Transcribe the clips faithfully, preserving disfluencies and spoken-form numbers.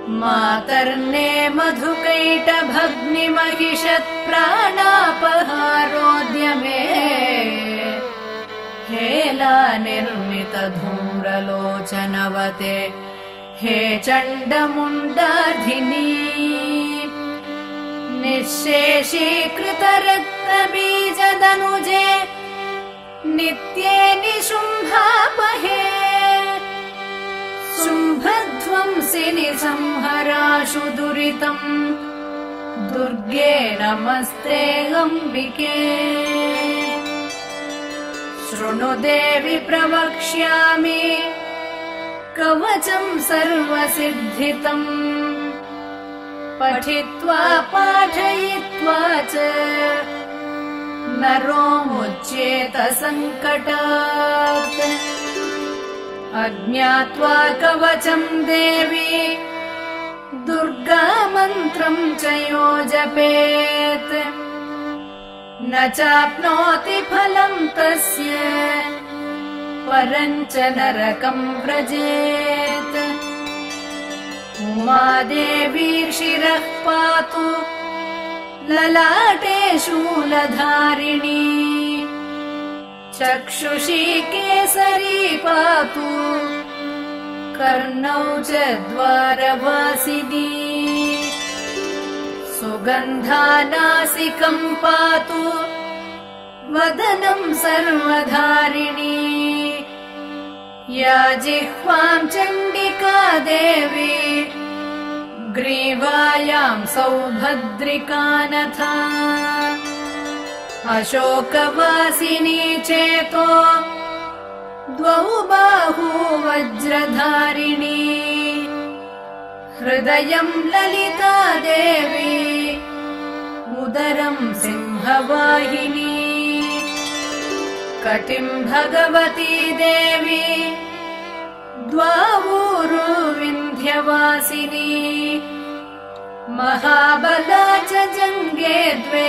मातर्ने मधुकैटभग्निमहिषत्प्राणापहारोद्यमे हेला निर्मितधूम्रलोचनवते हे चण्डमुण्डाधिनी निःशेषीकृतरक्तबीजदनुजे नित्ये निशुम्भापहे शुम्भध्वंसिनि संहराशु दुरितम् दुर्गे नमस्ते अम्बिके शृणु देवि प्रवक्ष्यामि कवचम् सर्वसिद्धितम् पठित्वा पाठयित्वा च नरो मुच्येत सङ्कटात् अज्ञात्वा कवचम् देवी दुर्गा मन्त्रम् च यो जपेत् न चाप्नोति फलम् तस्य परम् च नरकम् व्रजेत् उमादेवी शिरः पातु ललाटे शूलधारिणी चक्षुषी केसरी पातु कर्णौ च द्वारवासिनी सुगन्धानासिकम् पातु वदनम् सर्वधारिणी या जिह्वाम् चण्डिका देवी ग्रीवायाम् सौभद्रिकानथा अशोकवासिनी चेतो द्वौ बाहू वज्रधारिणी हृदयम् ललिता देवी उदरम् सिंहवाहिनी कटिम् भगवती देवी द्वावूरू विन्ध्यवासिनी महाबला च जङ्गे द्वे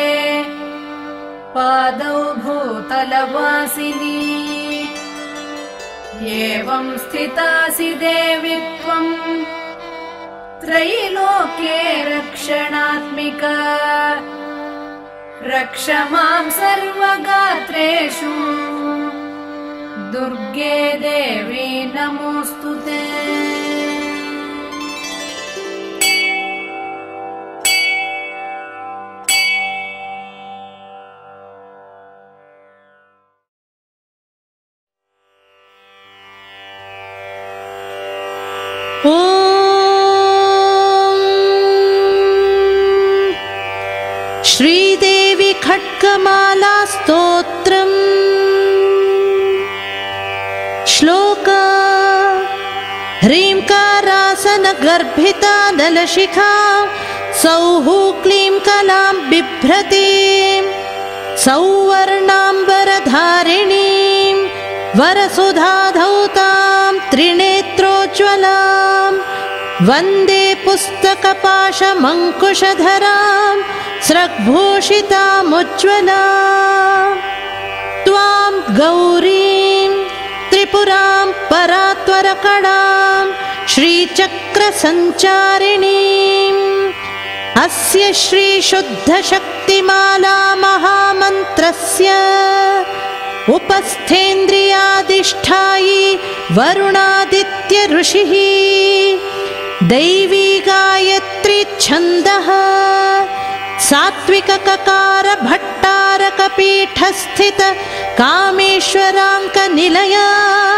पादौ भूतलवासिनी एवं स्थितासि देवि त्वम् त्रैलोक्ये रक्षणात्मिका रक्ष माम् सर्वगात्रेषु दुर्गे देवी नमोऽस्तुते। श्रीदेवी खड्गमाला स्तोत्रम् श्लोक ह्रींकारासन गर्भिता नलशिखा सौः क्लीं कलां बिभ्रतीं सौवर्णाम्बरधारिणीं वरसुधाधौतां त्रिनेत्रोज्ज्वलां वन्दे पुस्तकपाशमङ्कुशधरां स्रग्भूषितामुज्ज्वलां त्वां गौरीं त्रिपुरां परात्वरकणां श्रीचक्रसञ्चारिणीम् अस्य श्रीशुद्धशक्तिमाला महामन्त्रस्य उपस्थेन्द्रियाधिष्ठायी वरुणादित्य ऋषिः दैवी गायत्री छन्दः सात्विक ककार भट्टारक पीठस्थित कामेश्वरांक निलया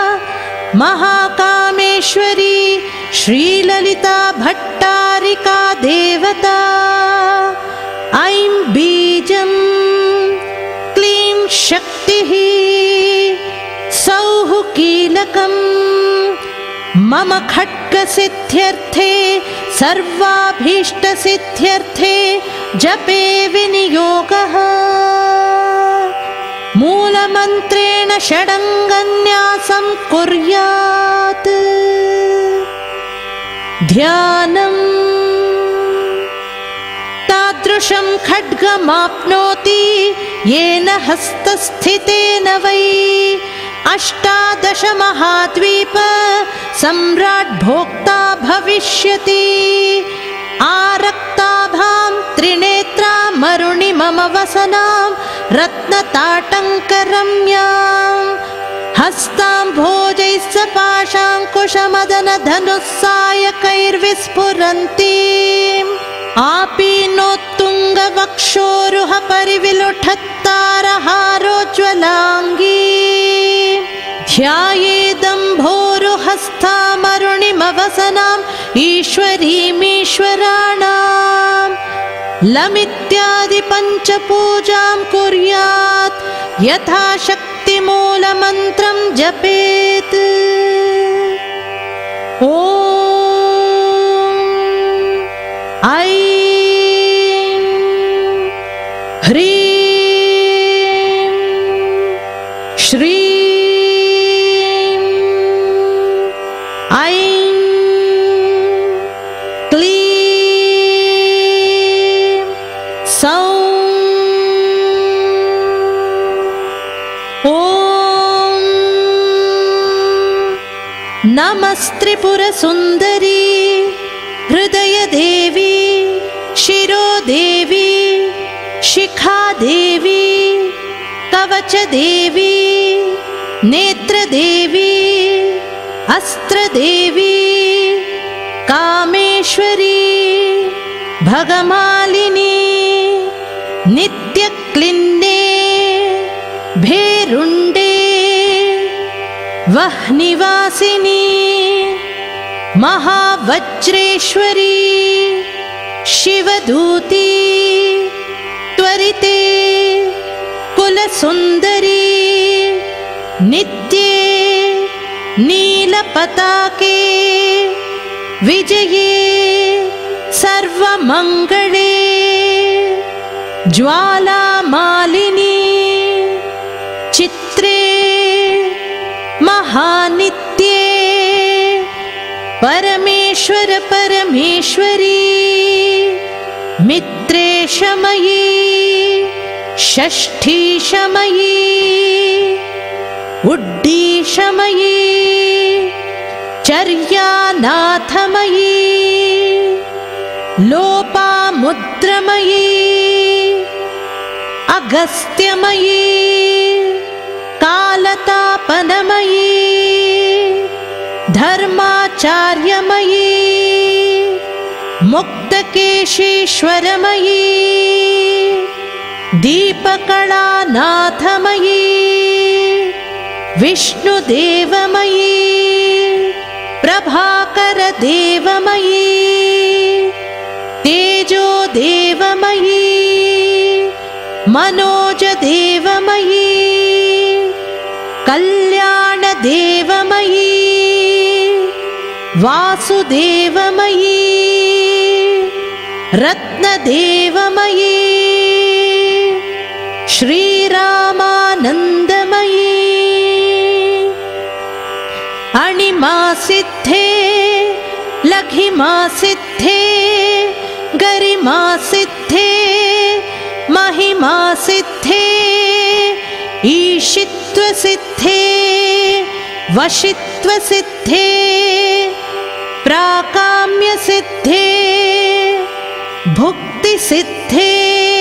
महाकामेश्वरी श्रीललिता भट्टारिका देवता ऐं बीजं क्लीं शक्तिः सौः कीलकम् मम खड्गसिद्ध्यर्थे सर्वाभीष्टसिद्ध्यर्थे जपे विनियोगः मूलमन्त्रेण षडङ्गन्यासं कुर्यात् ध्यानम् तादृशं खड्गमाप्नोति येन हस्तस्थितेन वै अष्टादश द्वादश महाद्वीप सम्राट् भोक्ता भविष्यति। आरक्ताभां त्रिनेत्रां मरुणिमम वसनां रत्नताटङ्करम्यां हस्तां भोजैः पाशाङ्कुशमदनधनुस्सायकैर्विस्फुरन्तीम् आपीनोत्तुङ्गवक्षोरुह परिविलुठत्तारहारोज्ज्वलाङ्गी ध्यायेदम्भोरुहस्तामरुणिमवसनाम् ईश्वरीमीश्वराणाम् लमित्यादि पञ्चपूजां कुर्यात् यथाशक्तिमूलमन्त्रं जपेत्। ॐ ऐं ह्रीं श्रीं ऐं क्लीं सौं ॐ नमस्त्रिपुरसुन्दरी हृदयदेवी शिरोदेवी शिखादेवी कवचदेवी नेत्रदेवी अस्त्रदेवी कामेश्वरी भगमालिनी नित्यक्लिन्ने भेरुण्डे वह्निवासिनी महावज्रेश्वरी शिवदूती त्वरिते कुलसुन्दरी नित्ये नीलपताके विजये सर्वमङ्गले ज्वालामालिनी चित्रे महानित्ये परमेश्वर परमेश्वरी मित्रे शमयी षष्ठी शमयी उड्डी शमयी चर्यानाथमयी लोपामुद्रमयी अगस्त्यमयी कालतापनमयी धर्माचार्यमयी मुक्तकेशीश्वरमयी दीपकलानाथमयी विष्णुदेवमयी प्रभाकरदेवमयी तेजोदेवमयी मनोजदेवमयी कल्याणदेवमयी वासुदेवमयी रत्नदेवमयी श्रीरामानन्दमयी अणिमासिद्धे लघिमासिद्धे गरिमासिद्धे महिमासिद्धे ईशित्वसिद्धे वशित्वसिद्धे प्राकाम्यसिद्धे भुक्तिसिद्धे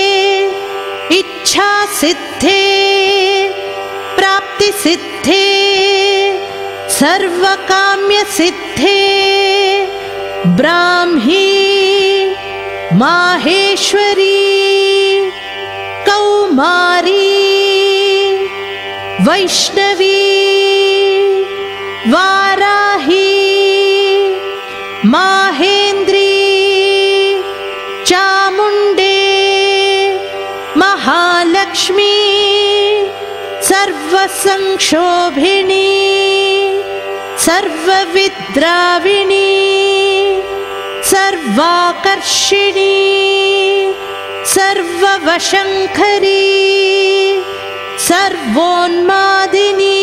इच्छासिद्धे प्राप्तिसिद्धे सर्वकाम्यसिद्धे ब्राह्मी माहेश्वरी कौमारी वैष्णवी वाराही माहेन्द्री चामुण्डे महालक्ष्मी सर्वसंक्षोभिणी सर्वविद्राविणी सर्वाकर्षिणी सर्ववशङ्करी सर्वोन्मादिनी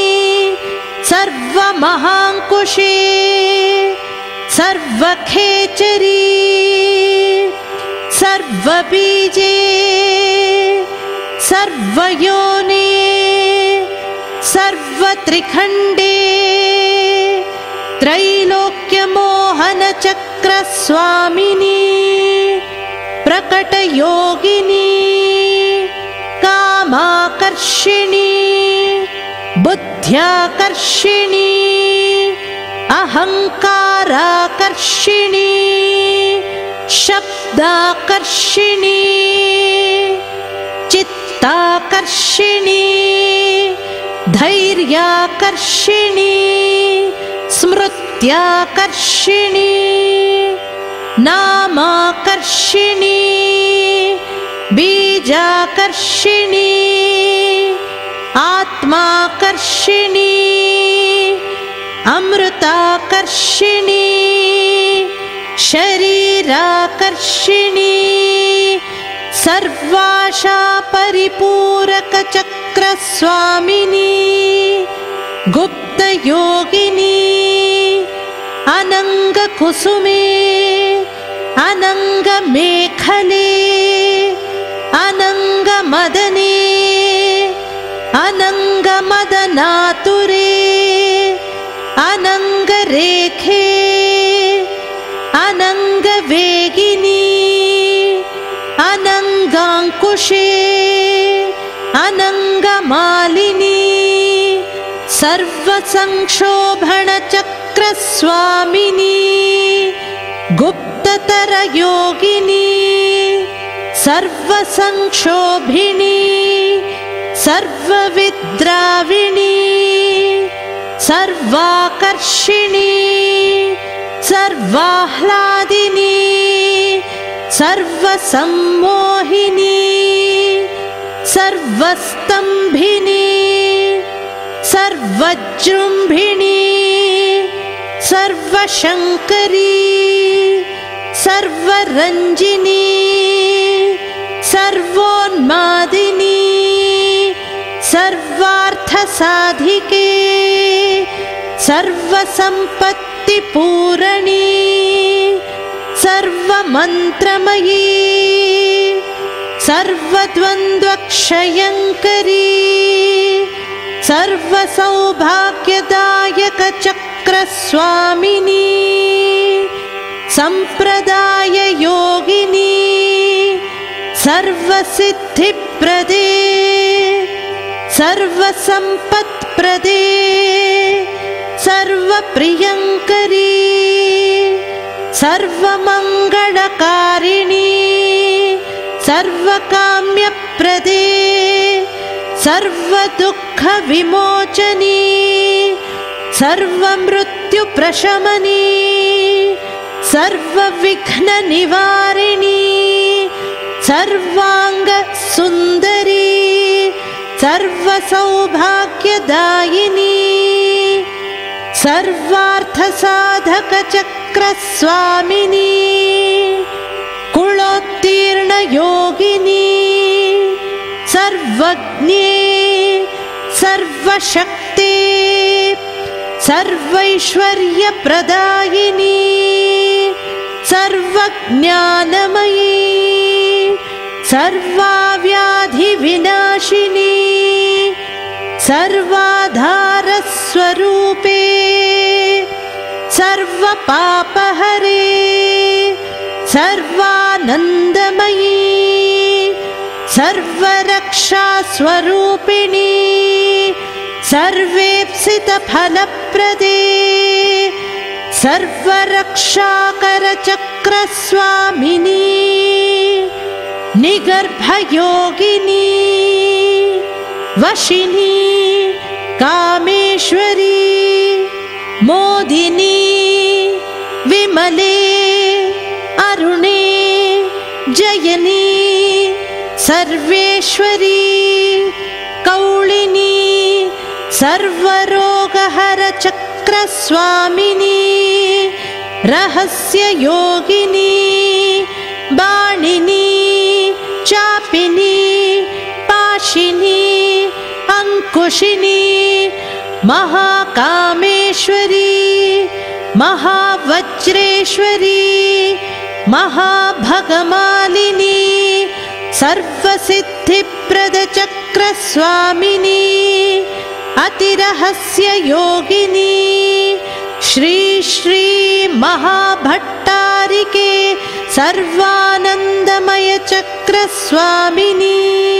सर्वमहाङ्कुशे सर्वखेचरी सर्वबीजे सर्वयोने सर्वत्रिखण्डे त्रैलोक्यमोहनचक्रस्वामिनी प्रकटयोगिनी कामाकर्षिणी बुद्ध्याकर्षिणी अहङ्काराकर्षिणी शब्दाकर्षिणी चित्ताकर्षिणी धैर्याकर्षिणी स्मृत्याकर्षिणी नामाकर्षिणी बीजाकर्षिणी आत्माकर्षिणी अमृताकर्षिणी शरीराकर्षिणी सर्वाशा परिपूरकचक्रस्वामिनी गुप्तयोगिनी अनङ्गकुसुमे अनङ्गमेखले अनङ्गमदने अनङ्गमदनातुरे अनङ्गरेखे अनङ्गवेगिनी अनङ्गाङ्कुशे अनङ्गमालिनी सर्वसंक्षोभणचक्रस्वामिनी गुप्ततरयोगिनी सर्वसंक्षोभिणी सर्वविद्राविणी सर्वाकर्षिणी सर्वाह्लादिनी सर्वसम्मोहिनी सर्वस्तम्भिनी सर्वजृम्भिणी सर्वशङ्करी सर्वरञ्जिनी सर्वोन्मादिनी सर्वार्थसाधिके सर्वसम्पत्तिपूरणी सर्वमन्त्रमयी सर्वद्वन्द्वक्षयङ्करी सर्वसौभाग्यदायकचक्रस्वामिनी सम्प्रदाययोगिनी सर्वसिद्धिप्रदे सर्वसम्पत्प्रदे सर्वप्रियङ्करी सर्वमङ्गलकारिणी सर्वकाम्यप्रदे सर्वदुःखविमोचनी सर्वमृत्युप्रशमनी सर्वविघ्ननिवारिणी सर्वाङ्गसुन्दरी सर्वसौभाग्यदायिनी सर्वार्थसाधकचक्रस्वामिनी कुलोत्तीर्णयोगिनी सर्वज्ञे सर्वशक्ते सर्वैश्वर्यप्रदायिनी सर्वज्ञानमयी सर्वाव्याधिविनाशिनी सर्वाधारस्वरूपे सर्वपापहरे सर्वानन्दमयी सर्वरक्षास्वरूपिणी सर्वेप्सितफलप्रदे सर्वरक्षाकरचक्रस्वामिनी निगर्भयोगिनी वशिनी कामेश्वरी मोदिनी विमले अरुणे जयनी सर्वेश्वरी कौलिनी सर्वरोगहरचक्रस्वामिनी रहस्ययोगिनी बाणिनी चापिनी पाशिनी अंकुशिनी महाकामेश्वरी महावज्रेश्वरी महाभगमालिनी सर्वसिद्धिप्रदचक्रस्वामिनी अतिरहस्य योगिनी श्री श्री महाभट्टारिके सर्वानन्दमय चक्रस्वामिनी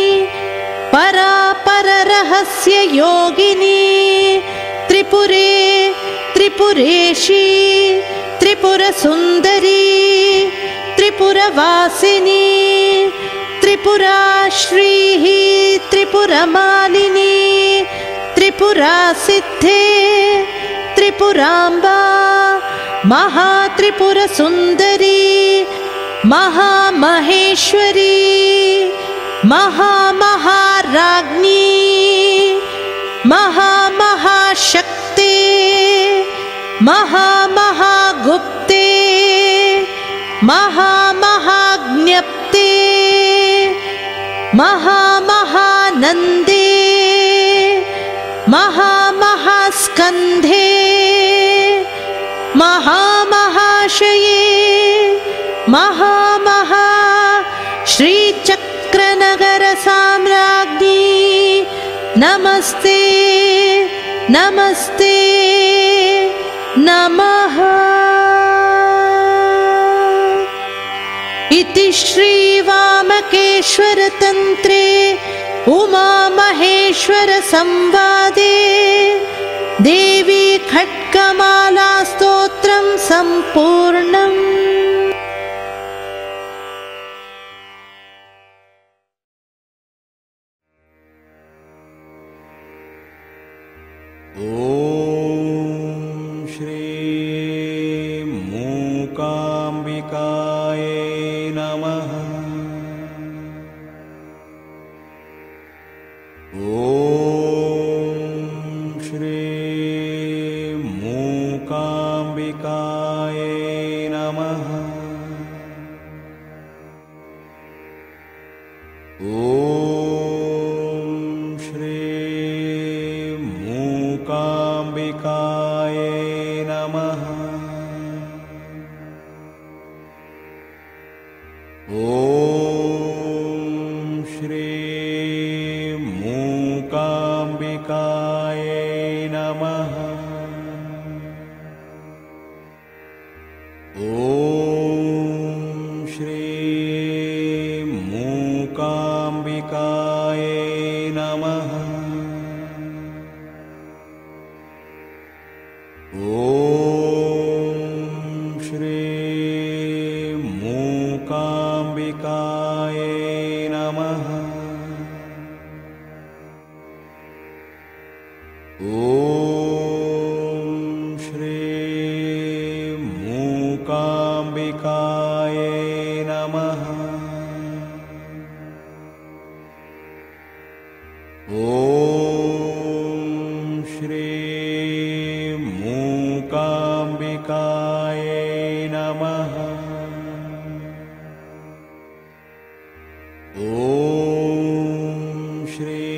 परापररहस्य योगिनी त्रिपुरे त्रिपुरेशी त्रिपुरसुन्दरी त्रिपुरवासिनी त्रिपुरा श्रीः त्रिपुरमालिनी त्रिपुरा सिद्धे त्रिपुराम्बा महात्रिपुरसुन्दरी महामहेश्वरी महामहाराज्ञी महामहाशक्ते महामहागुप्ते महामहाज्ञप्ते महामहानन्दे महामहास्कन्धे महामहाशये महामहा श्रीचक्रनगरसाम्राज्ञी नमस्ते नमस्ते नमः। इति श्रीवामकेश्वरतन्त्रे उमामहेश्वरसंवादे देवी खड्गमाला स्तोत्रं सम्पूर्णम्। ॐ श्री मूकाम्बिकाय नमः। ॐ श्री मूकाम्बिकाय नमः। ॐ श्री मूकाम्बिकाय नमः। ॐ श्री मूकाम्बिकाय नमः। ॐ श्री मूकाम्बिकाय नमः। ॐ श्री मूकाम्बिकाय नमः। ॐ श्री मूकाम्बिकाय नमः। ॐ श्री मूकाम्बिकाय नमः। ॐ श्री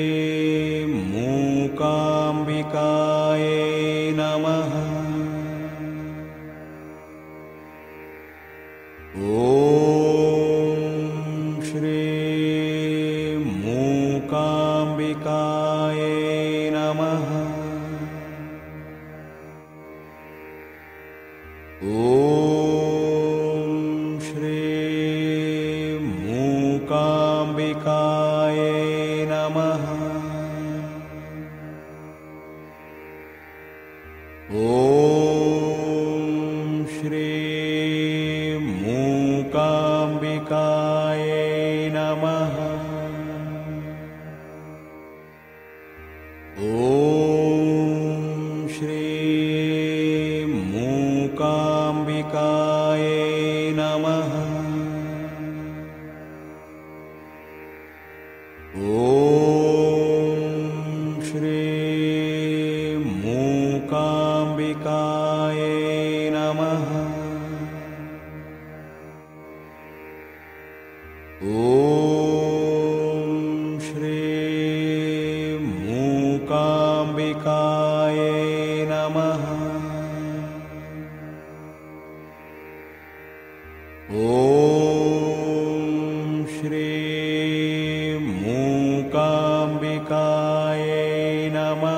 मूकाम्बिकाय नमः। ॐ श्री मूकाम्बिकाय नमः। ॐ श्री मूकाम्बिकाय नमः। ॐ श्री मूकाम्बिकाय नमः। ॐ श्री मूकाम्बिकाय नमः। ॐ श्री मूकाम्बिकाय नमः। ॐ श्री मूकाम्बिकाय नमः। ॐ श्री मूकाम्बिकाय नमः।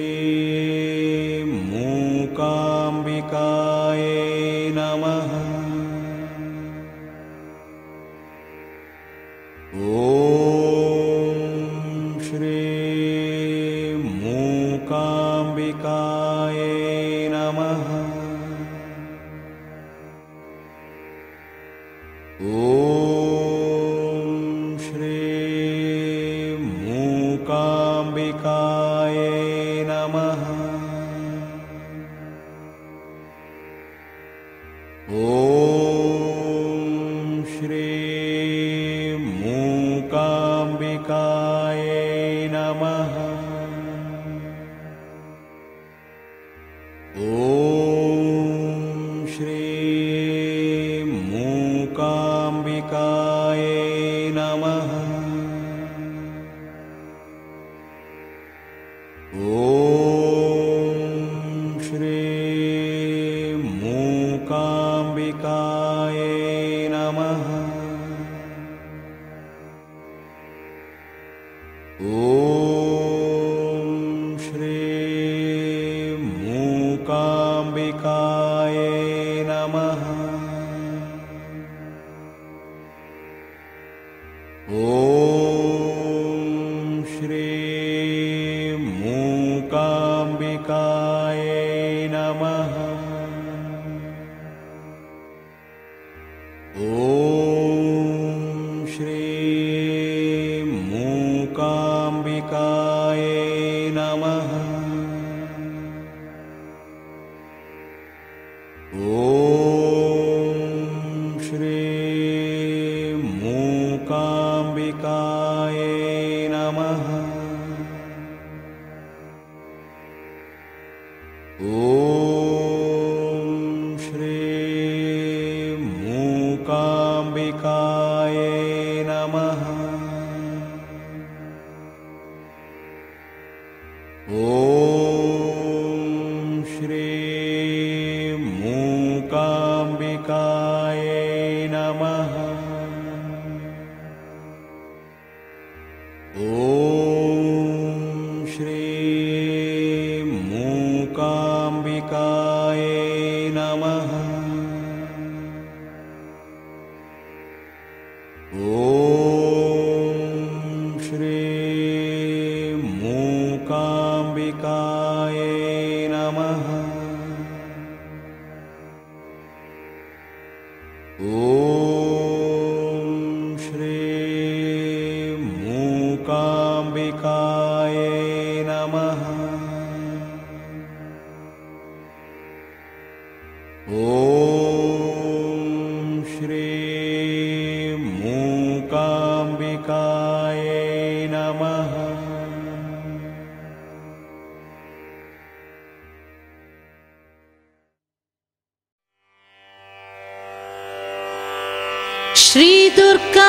श्री दुर्गा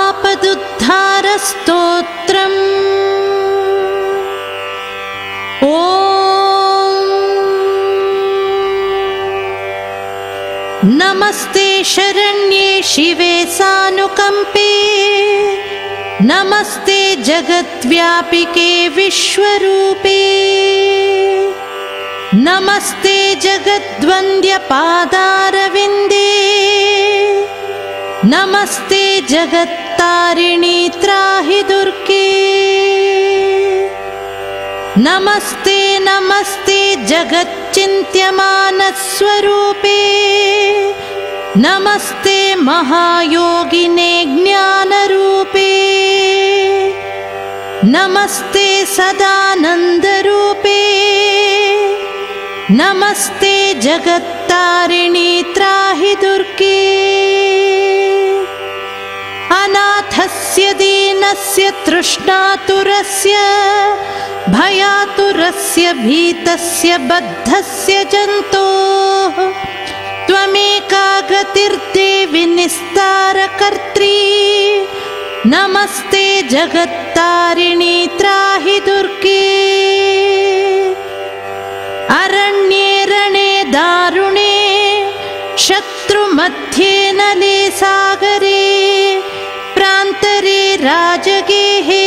आपदुद्धार स्तोत्रम्। ओम नमस्ते शरण्ये शिवे सानुकंपे, नमस्ते जगद्व्यापिके विश्वरूपे, नमस्ते जगद्वन्द्य पादारविन्दे, नमस्ते जगत्तारिणी त्राहि दुर्गे, नमस्ते नमस्ते जगच्चिन्त्यमानस्वरूपे, नमस्ते महायोगिने ज्ञानरूपे, नमस्ते सदानन्दरूपे, नमस्ते जगत्तारिणी त्राहि दुर्गे। अनाथस्य दीनस्य तृष्णातुरस्य, भयातुरस्य भीतस्य बद्धस्य जन्तोः, त्वमेका गतिर्देवि निस्तारकर्त्री, नमस्ते जगत्तारिणी त्राहि दुर्गे। अरण्ये रणे दारुणे, शत्रुमध्ये नले सागरे, प्रान्तरे राजगेहे,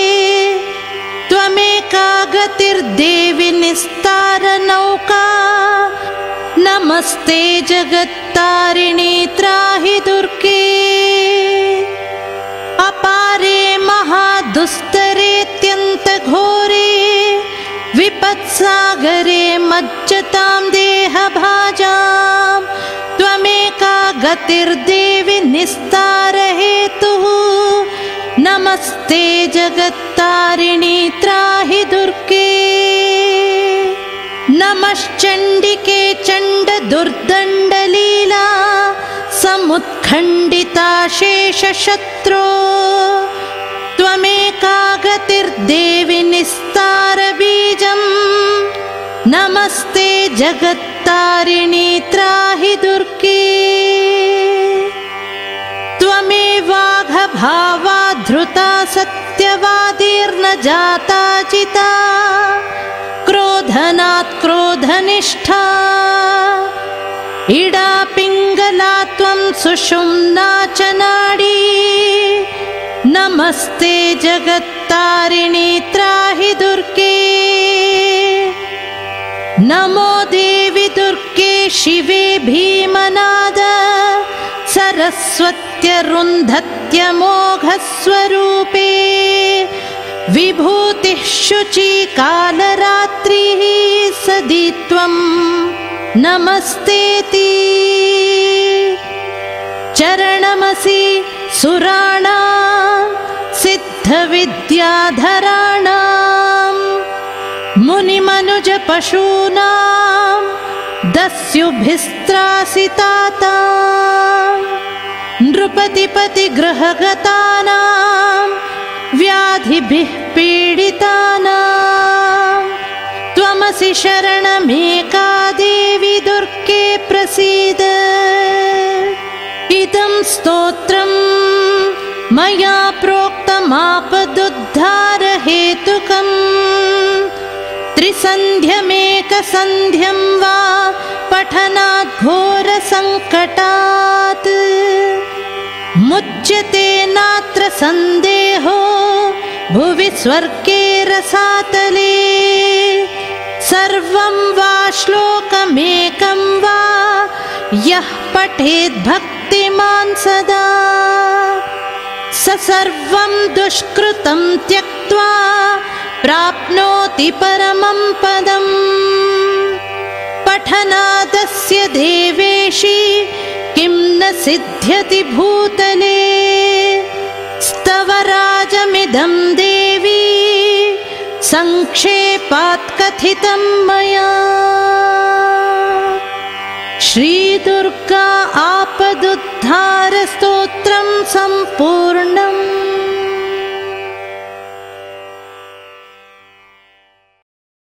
त्वमेका गतिर्देवि निस्तारनौका, नमस्ते जगत्तारिणी त्राहि दुर्गे। अपारे महादुस्तरेऽत्यन्तघोरे, विपत्सागरे मज्जतां देहभाजाम्, त्वमेका गतिर्देवि निस्तारहेतुः, नमस्ते जगत्तारिणी त्राहि दुर्गे। नमश्चण्डिके चण्डदुर्दण्डलीला, समुत्खण्डिता शेषशत्रो, त्वमेका गतिर्देवि निस्तारबीजम्, नमस्ते जगत्तारिणी त्राहि दुर्गे। त्वमेवाघभावा धृता सत्यवादीर्न जाता चिता, निधनात् क्रोधनिष्ठा इडा पिङ्गला त्वं सुषुम्ना च नाडी नमस्ते जगत्तारिणी त्राहि दुर्गे नमो देवि दुर्गे शिवे भीमनाद सरस्वत्यरुन्धत्यमोघस्वरूपे विभूतिः शुचि कालरात्रिः सदी त्वं नमस्तेति चरणमसि सुराणां सिद्धविद्याधराणां मुनिमनुजपशूनां दस्युभिस्त्रासितातां नृपतिपतिगृहगतानां व्याधिभिः पीडितानां त्वमसि शरणमेका देवी दुर्गे प्रसीद इदं स्तोत्रं मया प्रोक्तमापदुद्धारहेतुकम् त्रिसन्ध्यमेकसन्ध्यं वा पठनात् घोरसङ्कटात् मुच्यते नात्र सन्देहो भुवि स्वर्गे रसातले सर्वं वा श्लोकमेकं वा यः पठेत् भक्तिमान् सदा स सर्वं दुष्कृतं त्यक्त्वा प्राप्नोति परमं पदम् पठनादस्य देवेशि किं न सिद्ध्यति भूतले स्तवराजमिदं देवी संक्षेपात् कथितं मया श्रीदुर्गा आपदुद्धारस्तोत्रं सम्पूर्णम्।